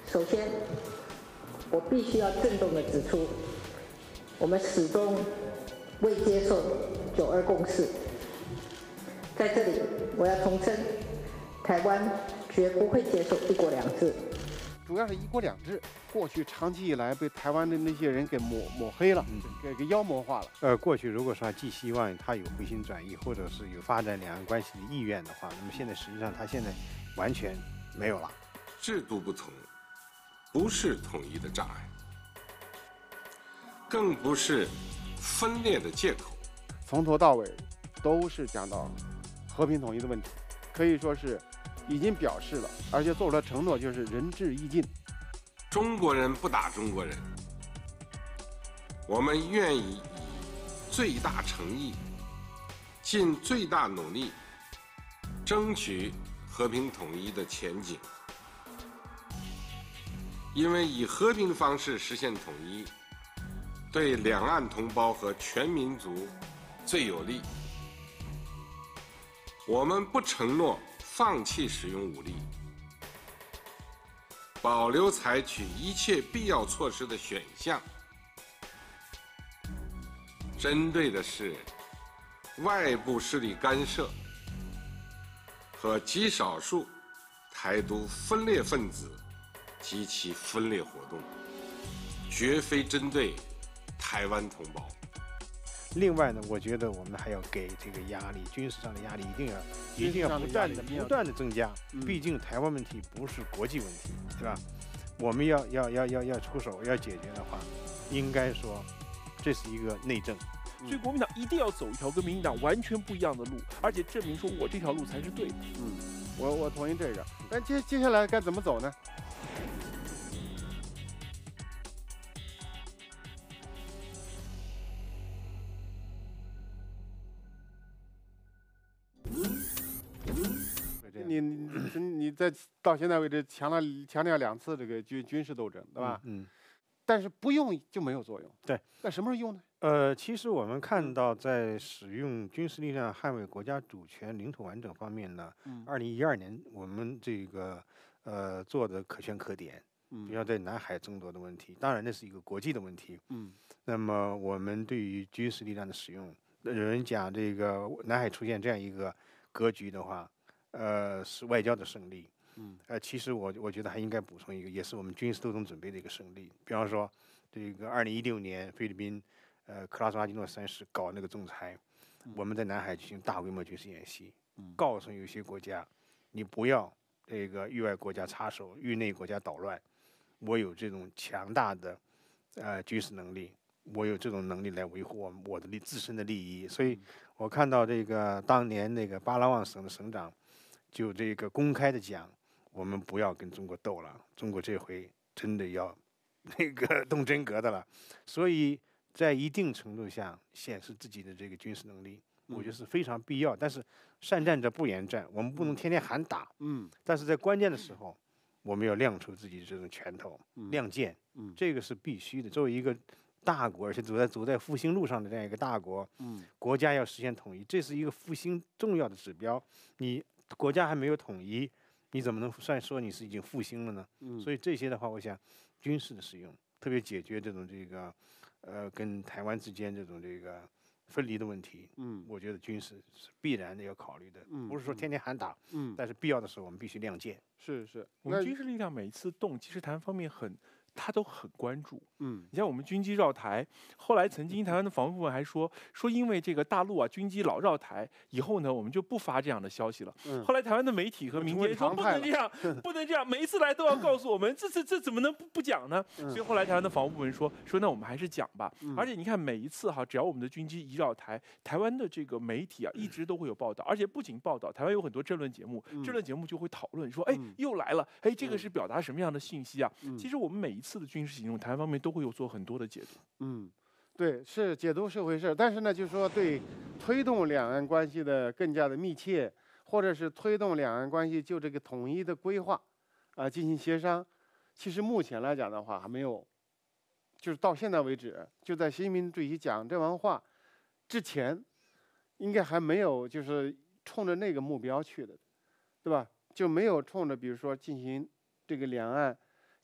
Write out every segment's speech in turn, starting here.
首先，我必须要郑重地指出，我们始终未接受9·2共识。在这里，我要重申，台湾绝不会接受1国2制。 主要是1国2制，过去长期以来被台湾的那些人给抹黑了，给妖魔化了。 过去如果说寄希望他有回心转意，或者是有发展两岸关系的意愿的话，那么现在实际上他现在完全没有了。 制度不同，不是统一的障碍，更不是分裂的借口。 从头到尾都是讲到和平统一的问题，可以说是已经表示了，而且做出了承诺，就是仁至义尽。 中国人不打中国人，我们愿意以最大诚意、尽最大努力，争取和平统一的前景。因为以和平方式实现统一，对两岸同胞和全民族最有利。我们不承诺放弃使用武力，保留采取一切必要措施的选项。针对的是外部势力干涉和极少数台独分裂分子及其分裂活动，绝非针对台湾同胞。 另外呢，我觉得我们还要给这个压力，军事上的压力一定要不断的增加。毕竟台湾问题不是国际问题，对吧？我们要出手要解决的话，应该说这是一个内政。 所以国民党一定要走一条跟民进党完全不一样的路，而且证明说我这条路才是对的。 我同意这个。但接下来该怎么走呢？你在到现在为止强调2次这个军事斗争，对吧？但是不用就没有作用。 对。 那什么时候用呢？ 其实我们看到，在使用军事力量捍卫国家主权、领土完整方面呢，2012年我们这个做的可圈可点。比如在南海争夺的问题，当然那是一个国际的问题。那么我们对于军事力量的使用，有人讲这个南海出现这样一个格局的话，是外交的胜利。其实我觉得还应该补充一个，也是我们军事斗争准备的一个胜利。比方说，这个2016年菲律宾克拉苏阿基诺3世搞那个仲裁，我们在南海进行大规模军事演习，告诉有些国家，你不要这个域外国家插手，域内国家捣乱。我有这种强大的军事能力，我有这种能力来维护我的自身的利益。所以我看到这个当年那个巴拉望省的省长就这个公开的讲，我们不要跟中国斗了，中国这回真的要那个动真格的了。所以在一定程度上显示自己的这个军事能力，我觉得是非常必要。但是善战者不言战，我们不能天天喊打。但是在关键的时候，我们要亮出自己的这种拳头，亮剑。这个是必须的。作为一个大国，而且走在复兴路上的这样一个大国，国家要实现统一，这是一个复兴重要的指标。你国家还没有统一，你怎么能算说你是已经复兴了呢？所以这些的话，我想军事的使用，特别解决这种这个跟台湾之间这种这个分离的问题，我觉得军事是必然的要考虑的，不是说天天喊打，但是必要的时候我们必须亮剑。 是， 我们军事力量每一次动，其实台湾方面他都很关注。你像我们军机绕台，后来曾经台湾的防务部门还说因为这个大陆军机老绕台，以后呢我们就不发这样的消息了。后来台湾的媒体和民间说不能这样，不能这样，每一次来都要告诉我们，这怎么能不讲呢？所以后来台湾的防务部门说那我们还是讲吧。而且你看每一次只要我们的军机一绕台，台湾的这个媒体一直都会有报道，而且不仅报道，台湾有很多政论节目，政论节目就会讨论说，又来了，这个是表达什么样的信息啊？其实我们每一次的军事行动，台湾方面都会有做很多的解读。 对，是解读是回事，但是呢，就是说对推动两岸关系的更加的密切，或者是推动两岸关系就这个统一的规划进行协商，其实目前来讲的话还没有，就是到现在为止，就在习近平主席讲这番话之前，应该还没有就是冲着那个目标去的，对吧？就没有冲着比如说进行这个两岸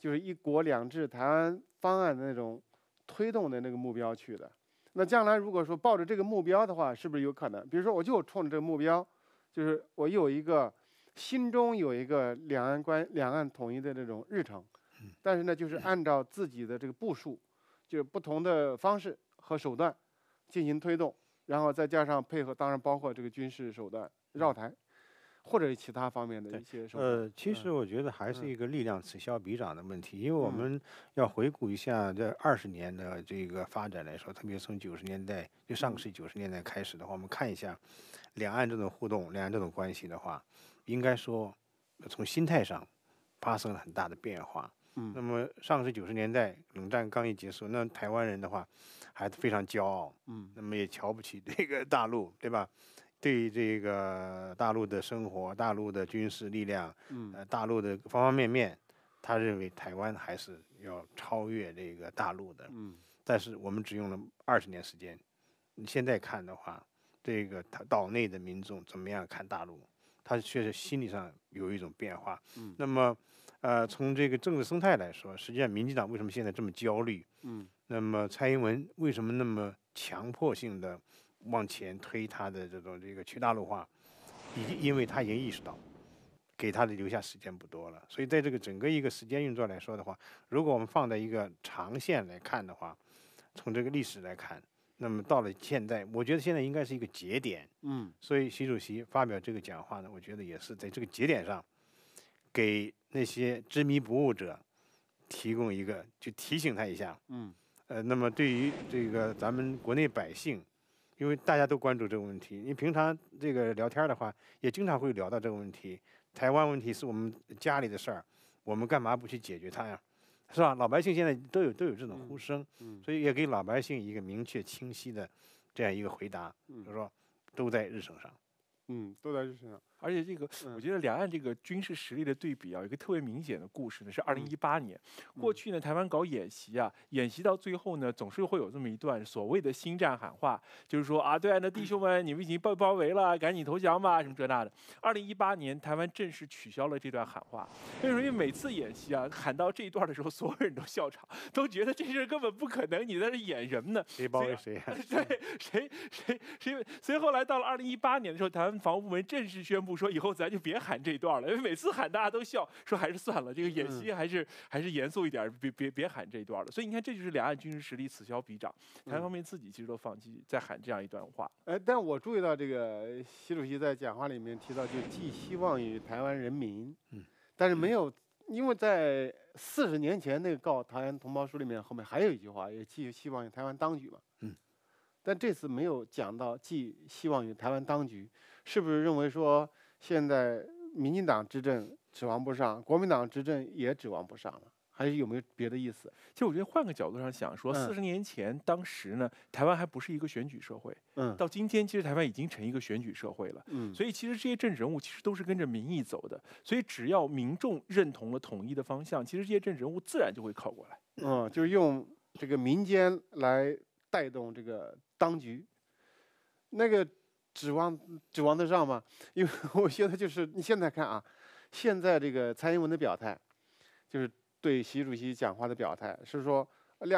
就是一国两制台湾方案的那种推动的那个目标去的。那将来如果说抱着这个目标的话，是不是有可能？比如说我就冲着这个目标，就是我心中有一个两岸统一的这种日程，但是呢，就是按照自己的这个部署，就是不同的方式和手段进行推动，然后再加上配合，当然包括这个军事手段绕台，或者其他方面的一些手段。 其实我觉得还是一个力量此消彼长的问题，因为我们要回顾一下这20年的这个发展来说，特别从90年代就上个世纪90年代开始的话，我们看一下两岸这种互动、两岸这种关系的话，应该说从心态上发生了很大的变化。那么上个世纪90年代冷战刚一结束，那台湾人的话还非常骄傲，那么也瞧不起这个大陆，对吧？对这个大陆的生活、大陆的军事力量，大陆的方方面面，他认为台湾还是要超越这个大陆的。但是我们只用了20年时间，你现在看的话，这个他岛内的民众怎么样看大陆？他确实心理上有一种变化。那么，从这个政治生态来说，实际上民进党为什么现在这么焦虑？那么蔡英文为什么那么强迫性的往前推他的这个去大陆化？因为他已经意识到，给他的留下时间不多了。所以在这个整个一个时间运作来说的话，如果我们放在一个长线来看的话，从这个历史来看，那么到了现在，我觉得现在应该是一个节点。所以习主席发表这个讲话呢，我觉得也是在这个节点上，给那些执迷不悟者提供一个，就提醒他一下。那么对于这个咱们国内百姓，因为大家都关注这个问题，你平常这个聊天的话，也经常会聊到这个问题。台湾问题是我们家里的事儿，我们干嘛不去解决它呀？是吧？老百姓现在都有这种呼声，所以也给老百姓一个明确清晰的这样一个回答，就是说都在日程上。 都在日程上。 而且这个，我觉得两岸这个军事实力的对比啊，有一个特别明显的故事呢，是2018年。过去呢，台湾搞演习啊，演习到最后呢，总是会有这么一段所谓的新战喊话，就是说啊，对岸的弟兄们，你们已经被包围了，赶紧投降吧，什么这那的。2018年，台湾正式取消了这段喊话。为什么？因为每次演习啊，喊到这一段的时候，所有人都笑场，都觉得这事根本不可能，你在这演什么呢？ 谁包围谁啊？ 对，谁？所以后来到了2018年的时候，台湾防务部门正式宣布说，以后咱就别喊这段了，因为每次喊大家都笑，说还是算了，这个演习还是严肃一点，别喊这一段了。所以你看，这就是两岸军事实力此消彼长，台湾方面自己其实都放弃在喊这样一段话。 但我注意到这个习主席在讲话里面提到，就寄希望于台湾人民，但是没有，因为在40年前那个告台湾同胞书里面后面还有一句话，也寄希望于台湾当局嘛，但这次没有讲到寄希望于台湾当局，是不是认为说现在民进党执政指望不上，国民党执政也指望不上了？还是有没有别的意思？ 其实我觉得换个角度上想说，40年前当时呢，台湾还不是一个选举社会，到今天其实台湾已经成一个选举社会了，所以其实这些政治人物其实都是跟着民意走的，所以只要民众认同了统一的方向，其实这些政治人物自然就会靠过来。 就是用这个民间来带动这个当局，那个指望得上吗？因为我觉得就是你现在看啊，现在这个蔡英文的表态，就是对习主席讲话的表态是说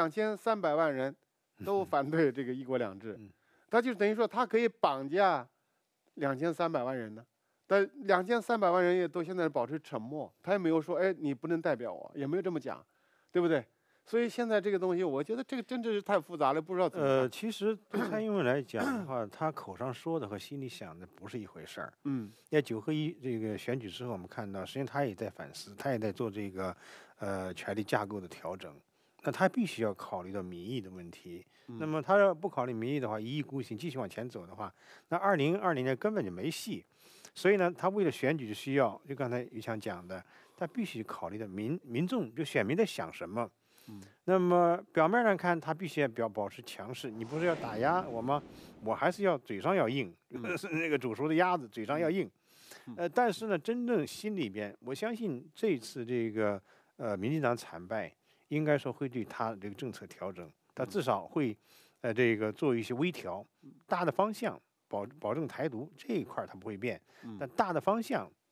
2300万人都反对这个一国两制，他就等于说他可以绑架2300万人呢，但2300万人也都现在保持沉默，他也没有说哎你不能代表我，也没有这么讲，对不对？所以现在这个东西，我觉得这个真的是太复杂了，不知道怎么。 其实对蔡英文来讲的话，他口上说的和心里想的不是一回事儿。在9合1这个选举之后，我们看到，实际上他也在反思，他也在做这个权力架构的调整。那他必须要考虑到民意的问题。那么他要不考虑民意的话，一意孤行继续往前走的话，那2020年根本就没戏。所以呢，他为了选举的需要，就刚才于强讲的，他必须考虑到民众就选民在想什么。那么表面上看，他必须要保持强势。你不是要打压我吗？我还是要嘴上要硬，是那个煮熟的鸭子嘴上要硬。但是呢，真正心里边，我相信这次这个民进党惨败，应该说会对他这个政策调整，他至少会这个做一些微调，大的方向保证台独这一块他不会变，但大的方向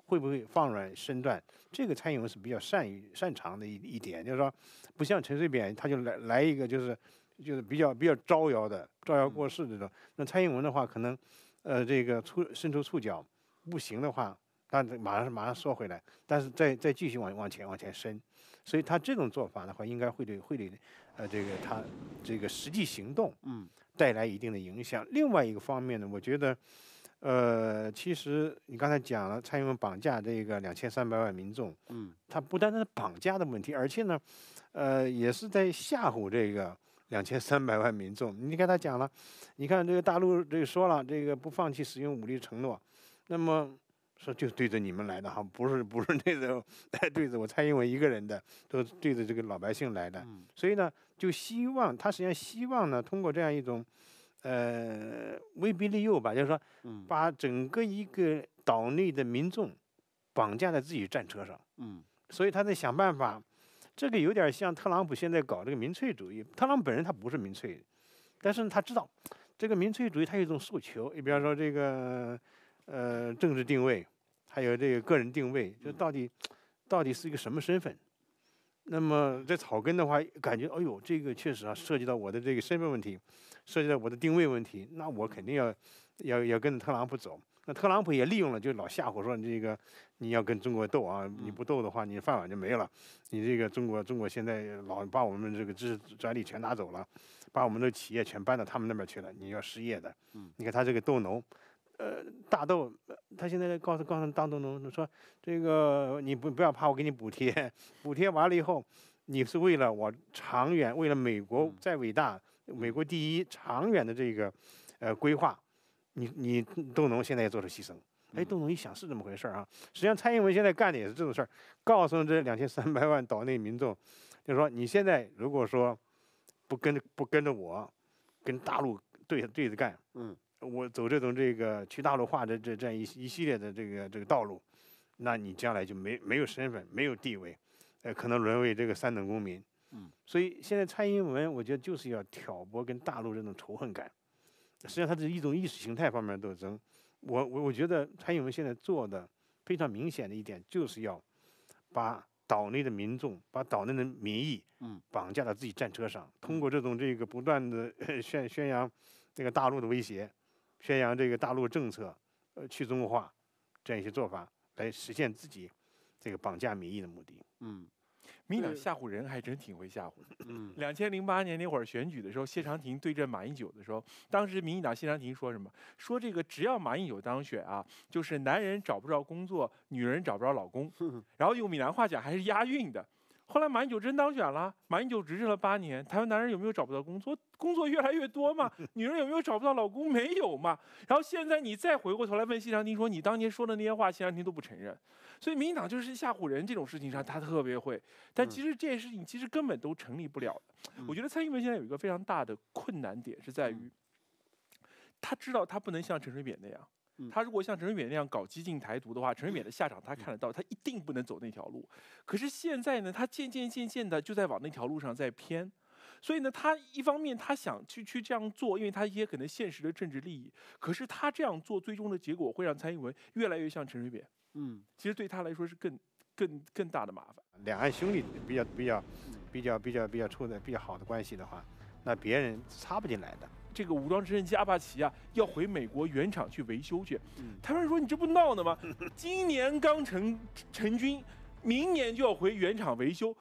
会不会放软身段？这个蔡英文是比较擅长的一点，就是说，不像陈水扁，他就来一个就是比较招摇过市这种。那蔡英文的话，可能这个伸出触角，不行的话，他马上缩回来，但是再继续往前伸。所以他这种做法的话，应该会对这个他这个实际行动带来一定的影响。另外一个方面呢，我觉得。其实你刚才讲了，蔡英文绑架这个2300万民众，他不单单是绑架的问题，而且呢，也是在吓唬这个2300万民众。你看他讲了，你看这个大陆这个说了，这个不放弃使用武力承诺，那么说就对着你们来的哈，不是对着我蔡英文一个人的，都对着这个老百姓来的。所以呢，就希望他实际上希望呢，通过这样一种。威逼利诱吧，就是说，把整个一个岛内的民众绑架在自己战车上，所以他在想办法，这个有点像特朗普现在搞这个民粹主义。特朗普本人他不是民粹，但是他知道这个民粹主义它有一种诉求，你比方说这个政治定位，还有这个个人定位，就到底是一个什么身份。那么在草根的话，感觉哎呦，这个确实涉及到我的这个身份问题，涉及到我的定位问题，那我肯定要跟着特朗普走。那特朗普也利用了，就老吓唬说这个你要跟中国斗啊，你不斗的话，你饭碗就没了。你这个中国现在老把我们这个知识专利全拿走了，把我们的企业全搬到他们那边去了，你要失业的。你看他这个斗农。大豆，他现在告诉大豆农说，这个你不要怕，我给你补贴，补贴完了以后，你是为了我长远，为了美国再伟大，美国第一长远的这个规划，你豆农现在也做出牺牲。哎，豆农一想是这么回事啊。实际上蔡英文现在干的也是这种事儿，告诉这2300万岛内民众，就是说你现在如果说不跟着我，跟大陆对着干，我走这种这个去大陆化的这样一系列的这个道路，那你将来就没有身份，没有地位，可能沦为这个3等公民。所以现在蔡英文我觉得就是要挑拨跟大陆这种仇恨感，实际上它是一种意识形态方面的斗争。我觉得蔡英文现在做的非常明显的一点，就是要把岛内的民众，把岛内的民意，绑架到自己战车上，通过这种这个不断的宣扬这个大陆的威胁。宣扬这个大陆政策，去中国化，这样一些做法，来实现自己这个绑架民意的目的。 民进党吓唬人还真挺会吓唬的。2008年那会儿选举的时候，谢长廷对阵马英九的时候，当时民进党谢长廷说什么？说这个只要马英九当选啊，就是男人找不着工作，女人找不着老公。然后用闽南话讲还是押韵的。后来马英九真当选了，马英九执政了8年，台湾男人有没有找不到工作？工作越来越多嘛，女人有没有找不到老公？没有嘛。然后现在你再回过头来问谢长廷说，你当年说的那些话，谢长廷都不承认。所以民进党就是吓唬人这种事情上，他特别会。但其实这些事情其实根本都成立不了的。我觉得蔡英文现在有一个非常大的困难点是在于，他知道他不能像陈水扁那样。他如果像陈水扁那样搞激进台独的话，陈水扁的下场他看得到，他一定不能走那条路。可是现在呢，他渐渐的就在往那条路上在偏。所以呢，他一方面他想去这样做，因为他一些可能现实的政治利益。可是他这样做最终的结果会让蔡英文越来越像陈水扁。其实对他来说是更大的麻烦。 两岸兄弟比较处的比较好的关系的话，那别人插不进来的。 这个武装直升机阿帕奇啊，要回美国原厂去维修去。台湾人说：“你这不闹呢吗？今年刚成军，明年就要回原厂维修。”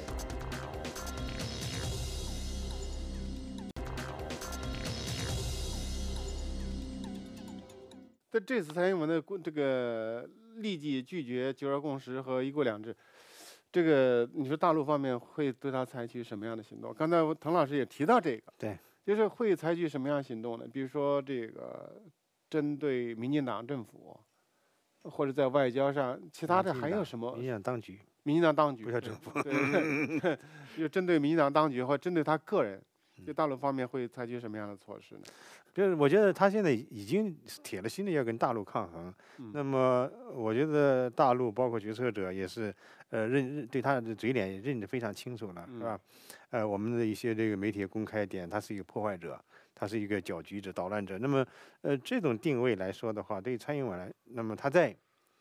这次蔡英文的这个立即拒绝9·2共识和1国2制，这个你说大陆方面会对他采取什么样的行动？刚才滕老师也提到这个， 对。 就是会采取什么样行动呢？比如说这个针对民进党政府，或者在外交上，其他的还有什么？ 民进党当局。 民进党当局不叫政府。 对，就针对民进党当局或针对他个人，就大陆方面会采取什么样的措施呢？ 就是我觉得他现在已经铁了心的要跟大陆抗衡。那么我觉得大陆包括决策者也是对他的嘴脸认得非常清楚了，是吧？我们的一些这个媒体公开点，他是一个破坏者，他是一个搅局者、捣乱者。那么这种定位来说的话，对于蔡英文来，那么他在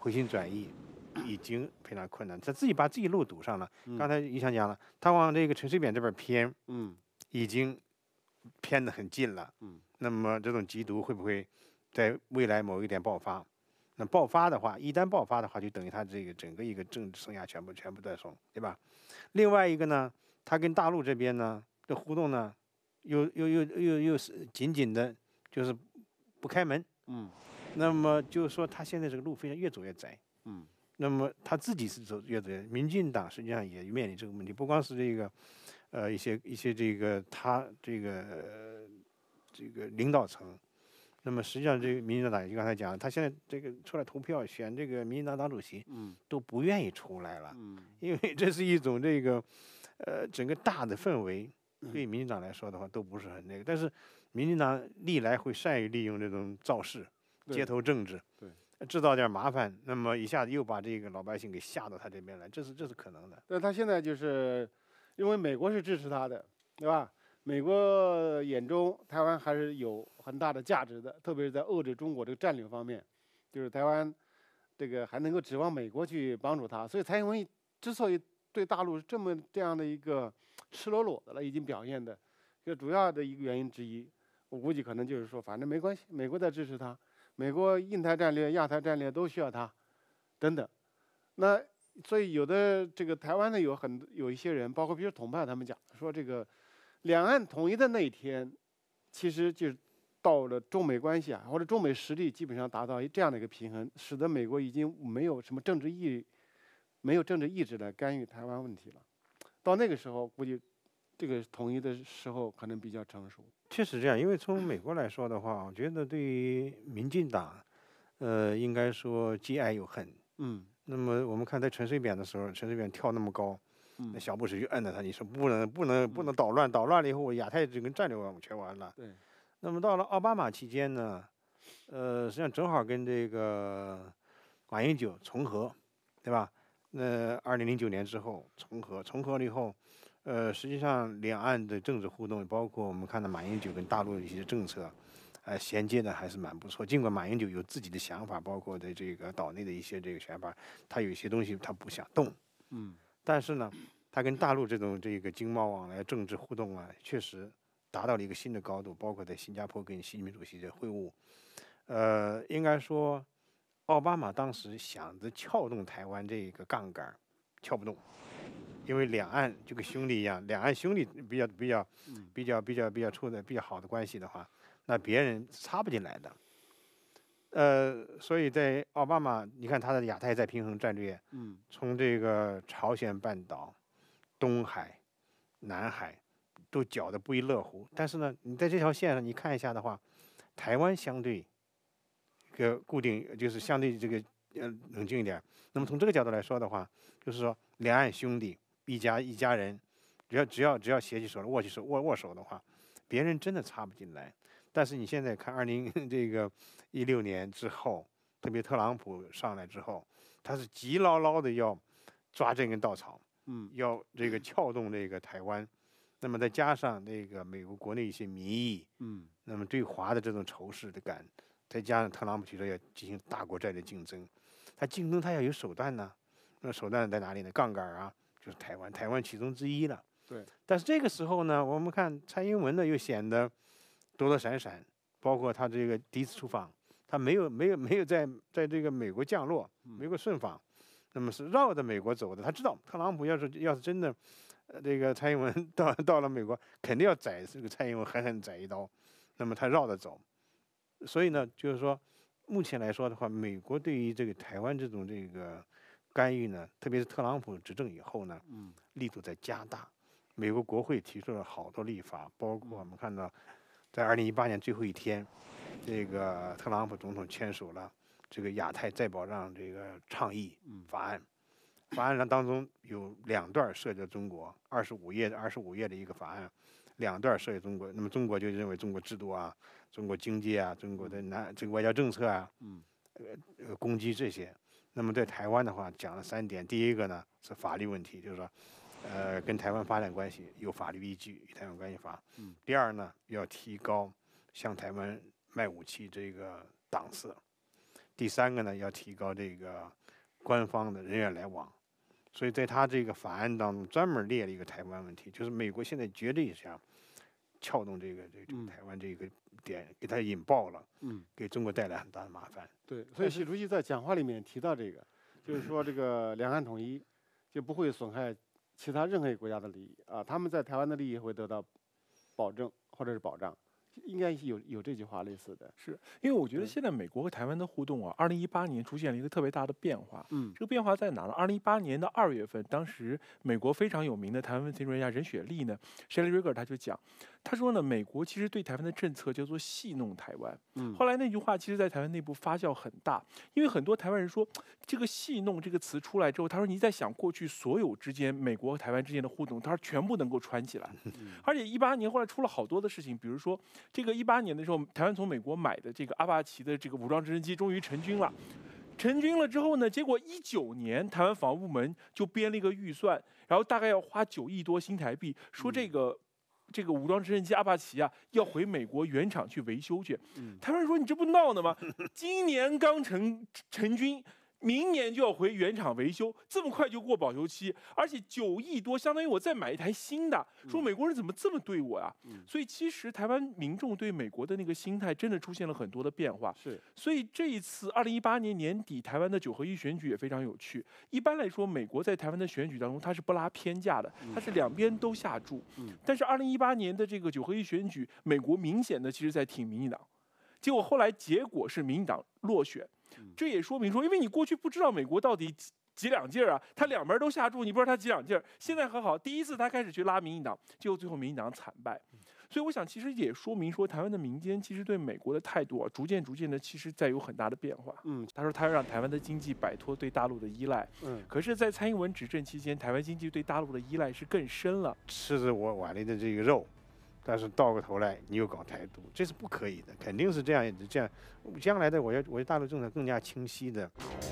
回心转意已经非常困难，他自己把自己路堵上了。刚才于强讲了，他往这个陈水扁这边偏，已经偏得很近了。那么这种缉毒会不会在未来某一点爆发？那爆发的话，一旦爆发的话，就等于他这个整个一个政治生涯全部断送，对吧？另外一个呢，他跟大陆这边呢的互动呢，又是紧紧的，就是不开门。那么就是说，他现在这个路非常越走越窄。那么他自己是走越走越，民进党实际上也面临这个问题，不光是这个，一些这个他这个领导层。那么实际上，这个民进党就刚才讲了，他现在这个出来投票选这个民进党党主席，都不愿意出来了，因为这是一种这个，整个大的氛围对民进党来说的话都不是很那个。但是民进党历来会善于利用这种造势、街头政治，制造点麻烦，那么一下子又把这个老百姓给吓到他这边来，这是可能的。 但他现在就是因为美国是支持他的，对吧？美国眼中，台湾还是有很大的价值的，特别是在遏制中国这个战略方面，就是台湾这个还能够指望美国去帮助他。所以蔡英文之所以对大陆是这样的一个赤裸裸的了，已经表现的，这主要的一个原因之一，我估计可能就是说，反正没关系，美国在支持他，美国印太战略、亚太战略都需要他，等等。那所以有的这个台湾呢，有一些人，包括比如统派他们讲说这个。两岸统一的那一天，其实就到了中美关系或者中美实力基本上达到这样的一个平衡，使得美国已经没有什么政治意志来干预台湾问题了。到那个时候，估计这个统一的时候可能比较成熟。 确实这样，因为从美国来说的话，我觉得对于民进党，应该说既爱又恨。那么我们看在陈水扁的时候，陈水扁跳那么高。那小布什就摁着他，你说不能捣乱，捣乱了以后亚太整个战略全完了。 对。 那么到了奥巴马期间呢，实际上正好跟这个马英九重合，对吧？那2009年之后重合了以后，实际上两岸的政治互动，包括我们看到马英九跟大陆的一些政策，衔接的还是蛮不错。尽管马英九有自己的想法，包括的这个岛内的一些这个想法，他有一些东西他不想动。但是呢，他跟大陆这个经贸往来、政治互动确实达到了一个新的高度，包括在新加坡跟习近平主席的会晤。应该说，奥巴马当时想着撬动台湾这个杠杆，撬不动，因为两岸就跟兄弟一样，两岸兄弟比较处的比较好的关系的话，那别人插不进来的。所以在奥巴马，你看他的亚太再平衡战略，从这个朝鲜半岛、东海、南海都搅得不亦乐乎。但是呢，你在这条线上你看一下的话，台湾相对固定，就是相对这个冷静一点。那么从这个角度来说的话，就是说两岸兄弟一家人，只要携起手握手的话，别人真的插不进来。但是你现在看2016年之后，特别特朗普上来之后，他是急牢牢的要抓这根稻草，要这个撬动这个台湾，那么再加上那个美国国内一些民意，那么对华的这种仇视的感，再加上特朗普提出要进行大国战略竞争，他竞争他要有手段呢，那手段在哪里呢？杠杆就是台湾其中之一了。 对。 但是这个时候呢，我们看蔡英文呢又显得躲躲闪闪，包括他这个第一次出访，他没有在这个美国降落，美国顺访，那么是绕着美国走的。他知道特朗普要是真的，这个蔡英文到了美国，肯定要宰这个蔡英文狠狠宰一刀，那么他绕着走。所以呢，就是说，目前来说的话，美国对于这个台湾这种这个干预呢，特别是特朗普执政以后呢，力度在加大。美国国会提出了好多立法，包括我们看到，在2018年最后一天，这个特朗普总统签署了这个亚太再保障这个倡议法案。法案当中有2段涉及中国，25页的一个法案，2段涉及中国。那么中国就认为中国制度中国经济中国的这个外交政策攻击这些。那么在台湾的话讲了3点，第一个呢是法律问题，就是说跟台湾发展关系有法律依据，《台湾关系法》。第二呢，要提高向台湾卖武器这个档次。 第3个呢，要提高这个官方的人员来往。所以在他这个法案当中专门列了一个台湾问题，就是美国现在绝对想撬动这个台湾这个点，给他引爆了，给中国带来很大的麻烦。 对，所以习主席在讲话里面提到这个，就是说这个两岸统一就不会损害其他任何一个国家的利益啊，他们在台湾的利益会得到保证或者是保障。应该有这句话类似的， 是因为我觉得现在美国和台湾的互动啊，2018年出现了一个特别大的变化。这个变化在哪呢？2018年的2月份，当时美国非常有名的台湾问题专家任雪莉呢 ，Shelley Rieger 他就讲，他说呢，美国其实对台湾的政策叫做戏弄台湾。后来那句话其实在台湾内部发酵很大，因为很多台湾人说，这个戏弄这个词出来之后，他说你在想过去所有之间美国和台湾之间的互动，他说全部能够串起来。而且18年后来出了好多的事情，比如说。这个18年的时候，台湾从美国买的这个阿帕奇的这个武装直升机终于成军了。成军了之后呢，结果19年台湾防务部门就编了一个预算，然后大概要花9亿多新台币，说这个武装直升机阿帕奇啊要回美国原厂去维修去。台湾人说你这不闹呢吗？今年刚成军。明年就要回原厂维修，这么快就过保修期，而且9亿多，相当于我再买一台新的。说美国人怎么这么对我呀？所以其实台湾民众对美国的那个心态真的出现了很多的变化。 是， 所以这一次2018年年底台湾的9合1选举也非常有趣。一般来说，美国在台湾的选举当中，它是不拉偏架的，它是两边都下注。但是2018年的这个9合1选举，美国明显的其实在挺民进党，结果后来结果是民进党落选。这也说明说，因为你过去不知道美国到底几两劲儿啊，他两边都下注，你不知道他几两劲儿。现在很好，第一次他开始去拉民进党，结果最后民进党惨败。所以我想，其实也说明说，台湾的民间其实对美国的态度啊，逐渐的，其实在有很大的变化。他说他要让台湾的经济摆脱对大陆的依赖。可是，在蔡英文执政期间，台湾经济对大陆的依赖是更深了。 吃着我碗里的这个肉。但是倒过头来，你又搞台独，这是不可以的，肯定是这样。将来的我的大陆政策更加清晰的。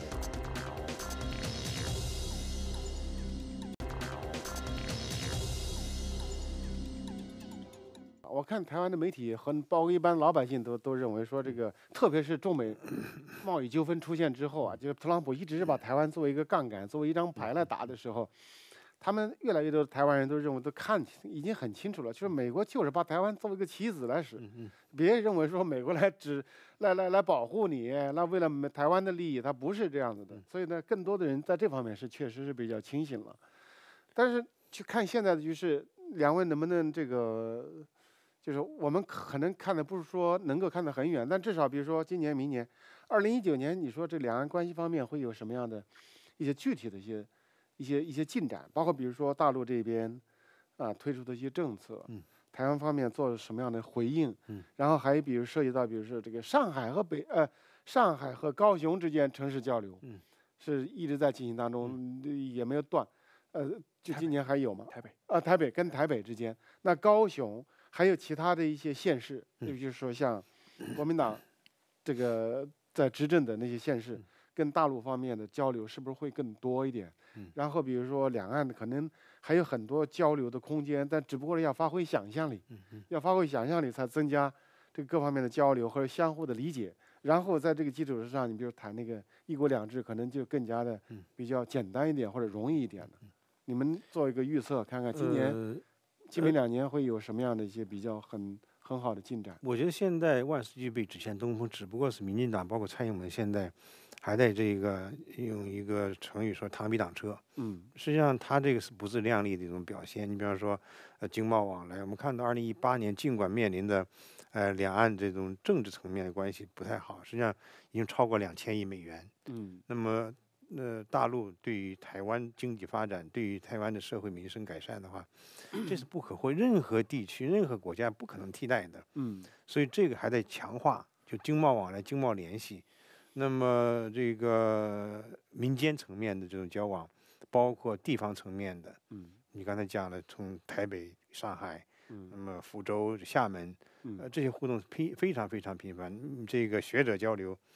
我看台湾的媒体和包括一般老百姓都认为说，这个特别是中美贸易纠纷出现之后啊，就是特朗普一直是把台湾作为一个杠杆，作为一张牌来打的时候。他们越来越多的台湾人都认为已经很清楚了，就是美国就是把台湾作为一个棋子来使，别认为说美国来保护你，那为了台湾的利益，他不是这样子的。所以呢，更多的人在这方面确实是比较清醒了。但是去看现在的局势，两位能不能这个，就是我们可能看的不是说能够看得很远，但至少比如说今年、明年，2019年，你说这两岸关系方面会有什么样的一些具体的一些进展，包括比如说大陆这边推出的一些政策，台湾方面做了什么样的回应，然后还有比如涉及到比如说这个上海和高雄之间城市交流，是一直在进行当中，也没有断，就今年还有吗？台北跟台北之间，那高雄还有其他的一些县市，也就是说像国民党这个在执政的那些县市。跟大陆方面的交流是不是会更多一点？然后比如说两岸可能还有很多交流的空间，但只不过是要发挥想象力，要发挥想象力才增加这个各方面的交流或者相互的理解。然后在这个基础之上，你比如谈那个一国两制，可能就更加的比较简单一点或者容易一点的。你们做一个预测，看看今年、今明2年会有什么样的一些比较很好的进展？ 我觉得现在万事俱备，只欠东风，只不过是民进党包括蔡英文现在。还在这个用一个成语说螳臂挡车，实际上他这个是不自量力的一种表现。你比方说，经贸往来，我们看到2018年尽管面临的，两岸这种政治层面的关系不太好，实际上已经超过2000亿美元。那么，大陆对于台湾经济发展，对于台湾的社会民生改善的话，这是不可或任何地区、任何国家不可能替代的。所以这个还在强化，就经贸往来、经贸联系。那么这个民间层面的这种交往，包括地方层面的，你刚才讲了，从台北、上海，那么福州、厦门，这些互动非常非常频繁。这个学者交流，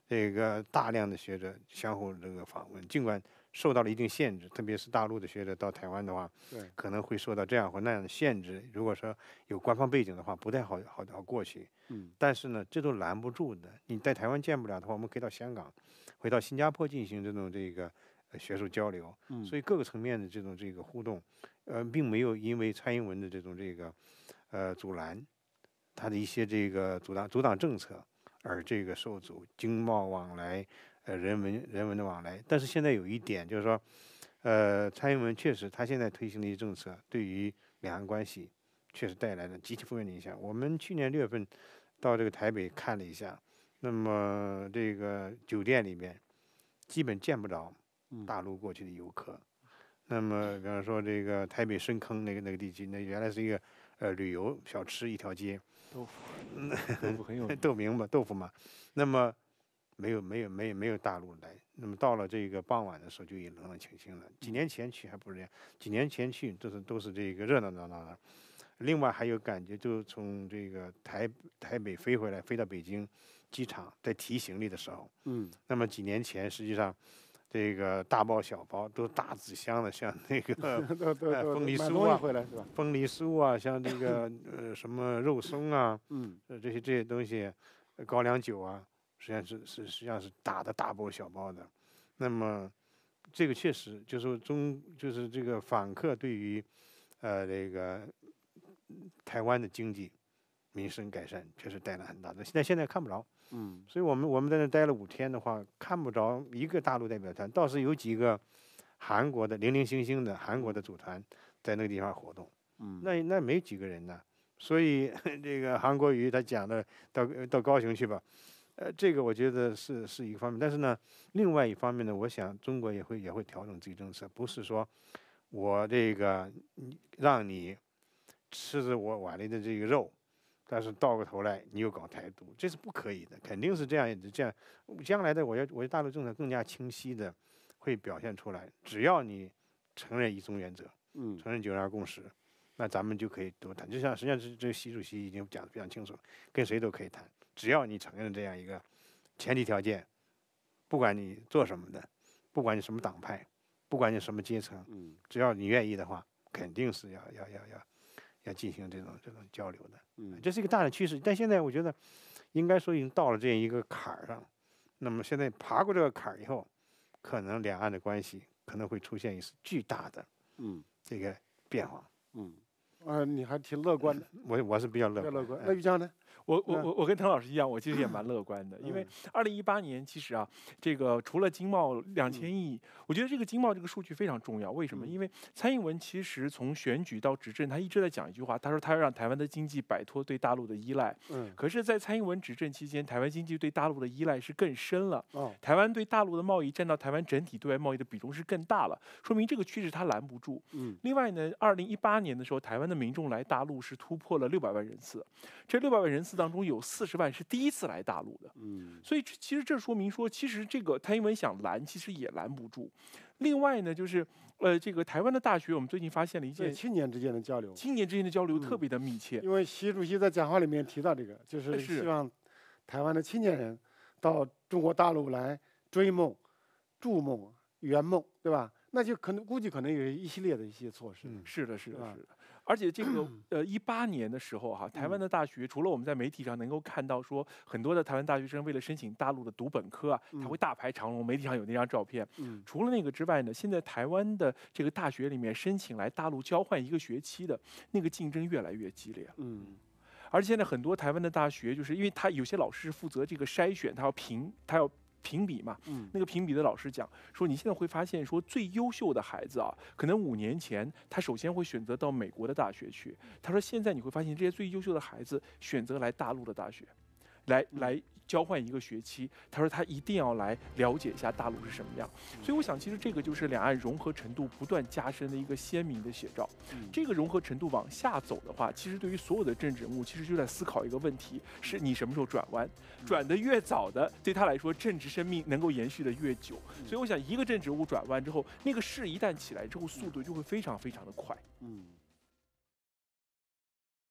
这个大量的学者相互这个访问，尽管受到了一定限制，特别是大陆的学者到台湾的话， 对， 可能会受到这样或那样的限制。如果说有官方背景的话，不太好过去。但是呢，这都拦不住的。你在台湾见不了的话，我们可以到香港，回到新加坡进行这个学术交流。所以各个层面的这个互动，并没有因为蔡英文的这个阻拦，他的一些这个阻挡政策而这个受阻，经贸往来。人文的往来，但是现在有一点就是说，蔡英文确实他现在推行的一些政策，对于两岸关系确实带来了极其负面的影响。我们去年6月份到这个台北看了一下，那么这个酒店里面基本见不着大陆过去的游客。那么比方说这个台北深坑那个地区，那原来是一个旅游小吃一条街， 豆腐很有豆腐嘛，那么。没有大陆来，那么到了这个傍晚的时候就已冷冷清清了。几年前去还不是这样，几年前去都是这个热闹闹的。另外还有感觉，就从这个台北飞回来，飞到北京机场，在提行李的时候，那么几年前实际上这个大包小包都大纸箱的，像那个凤梨酥啊，凤梨酥啊，像这个什么肉松啊，这些东西，高粱酒啊。实际上是打的大包小包的，那么这个确实就是这个访客对于这个台湾的经济民生改善确实带来很大的，现在看不着，所以我们在那待了5天的话，看不着一个大陆代表团，倒是有几个韩国的零零星星的韩国的组团在那个地方活动，那没几个人呢，所以这个韩国瑜他讲的到高雄去吧。这个我觉得是一个方面，但是呢，另外一方面呢，我想中国也会调整自己政策，不是说我这个让你吃着我碗里的这个肉，但是倒过头来你又搞台独，这是不可以的，肯定是这样，将来的我的大陆政策更加清晰的会表现出来。只要你承认一中原则，承认9·2共识，那咱们就可以多谈。就像实际上这个习主席已经讲得非常清楚了，跟谁都可以谈。只要你承认这样一个前提条件，不管你做什么的，不管你什么党派，不管你什么阶层，只要你愿意的话，肯定是要进行这种交流的。这是一个大的趋势。但现在我觉得，应该说已经到了这样一个坎儿上。那么现在爬过这个坎儿以后，可能两岸的关系可能会出现一次巨大的这个变化。 你还挺乐观的。 我是比较乐观。 那于江呢？ 我跟滕老师一样，我其实也蛮乐观的，因为2018年其实啊，这个除了经贸2000亿，我觉得这个经贸这个数据非常重要。为什么？因为蔡英文其实从选举到执政，他一直在讲一句话，他说他要让台湾的经济摆脱对大陆的依赖。可是，在蔡英文执政期间，台湾经济对大陆的依赖是更深了。台湾对大陆的贸易占到台湾整体对外贸易的比重是更大了，说明这个趋势他拦不住。另外呢，2018年的时候，台湾的民众来大陆是突破了600万人次，这600万人次当中有40万是第一次来大陆的，所以其实这说明说，其实这个蔡英文想拦，其实也拦不住。另外呢，就是这个台湾的大学，我们最近发现了一件青年之间的交流， 特别的密切。 因为习主席在讲话里面提到这个，就是希望台湾的青年人到中国大陆来追梦、筑梦、圆梦，对吧？那就估计可能有一系列的一些措施。 是的。而且这个18年的时候哈，台湾的大学除了我们在媒体上能够看到说很多的台湾大学生为了申请大陆的读本科啊，他会大排长龙，媒体上有那张照片。除了那个之外呢，现在台湾的这个大学里面申请来大陆交换1个学期的那个竞争越来越激烈。而且现在很多台湾的大学，就是因为他有些老师负责这个筛选，他要评比嘛，那个评比的老师讲说，你现在会发现说，最优秀的孩子啊，可能5年前他首先会选择到美国的大学去。他说现在你会发现这些最优秀的孩子选择来大陆的大学，来交换1个学期。他说他一定要来了解一下大陆是什么样。所以我想，其实这个就是两岸融合程度不断加深的一个鲜明的写照。这个融合程度往下走的话，其实对于所有的政治人物，其实就在思考一个问题：是你什么时候转弯？转得越早的，对他来说，政治生命能够延续的越久。所以我想，一个政治人物转弯之后，那个势一旦起来之后，速度就会非常非常的快。